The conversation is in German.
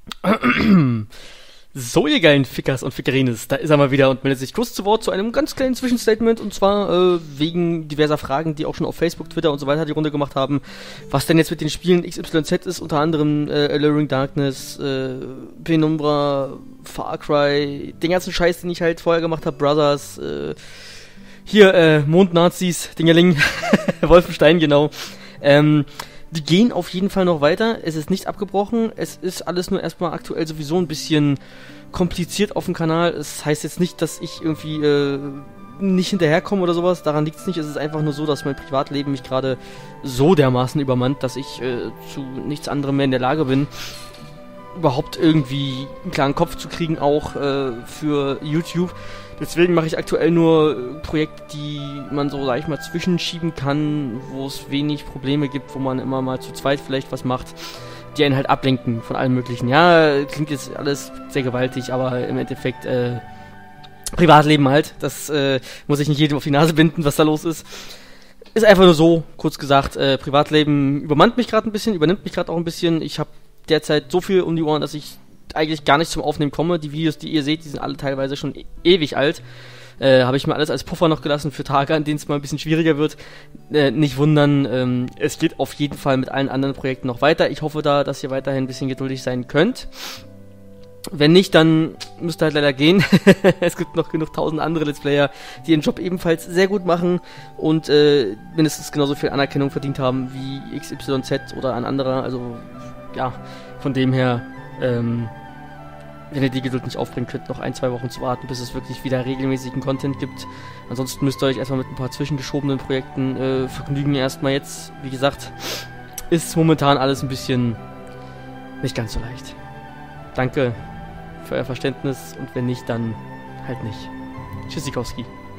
So, ihr geilen Fickers und Fickerines, da ist er mal wieder und meldet sich kurz zu Wort zu einem ganz kleinen Zwischenstatement, und zwar wegen diverser Fragen, die auch schon auf Facebook, Twitter und so weiter die Runde gemacht haben, was denn jetzt mit den Spielen XYZ ist, unter anderem Alluring Darkness, Penumbra, Far Cry, den ganzen Scheiß, den ich halt vorher gemacht habe, Brothers, Mondnazis, Dingerling, Wolfenstein, genau. Die gehen auf jeden Fall noch weiter, es ist nicht abgebrochen, es ist alles nur erstmal aktuell sowieso ein bisschen kompliziert auf dem Kanal. Es heißt jetzt nicht, dass ich irgendwie nicht hinterherkomme oder sowas, daran liegt es nicht, es ist einfach nur so, dass mein Privatleben mich gerade so dermaßen übermannt, dass ich zu nichts anderem mehr in der Lage bin, überhaupt irgendwie einen klaren Kopf zu kriegen, auch für YouTube. Deswegen mache ich aktuell nur Projekte, die man so, sag ich mal, zwischenschieben kann, wo es wenig Probleme gibt, wo man immer mal zu zweit vielleicht was macht, die einen halt ablenken von allem Möglichen. Ja, klingt jetzt alles sehr gewaltig, aber im Endeffekt Privatleben halt. Das muss ich nicht jedem auf die Nase binden, was da los ist. Ist einfach nur so, kurz gesagt, Privatleben übermannt mich gerade ein bisschen, übernimmt mich gerade auch ein bisschen. Ich habe derzeit so viel um die Ohren, dass ich eigentlich gar nicht zum Aufnehmen komme. Die Videos, die ihr seht, die sind alle teilweise schon ewig alt. Habe ich mir alles als Puffer noch gelassen für Tage, an denen es mal ein bisschen schwieriger wird. Nicht wundern, es geht auf jeden Fall mit allen anderen Projekten noch weiter. Ich hoffe da, dass ihr weiterhin ein bisschen geduldig sein könnt. Wenn nicht, dann müsst ihr halt leider gehen. Es gibt noch genug 1000 andere Let's Player, die ihren Job ebenfalls sehr gut machen und mindestens genauso viel Anerkennung verdient haben wie XYZ oder ein anderer. Also, ja, von dem her, wenn ihr die Geduld nicht aufbringen könnt, noch 1-2 Wochen zu warten, bis es wirklich wieder regelmäßigen Content gibt. Ansonsten müsst ihr euch erstmal mit ein paar zwischengeschobenen Projekten vergnügen. Erstmal jetzt, wie gesagt, ist momentan alles ein bisschen nicht ganz so leicht. Danke für euer Verständnis und wenn nicht, dann halt nicht. Tschüssikowski.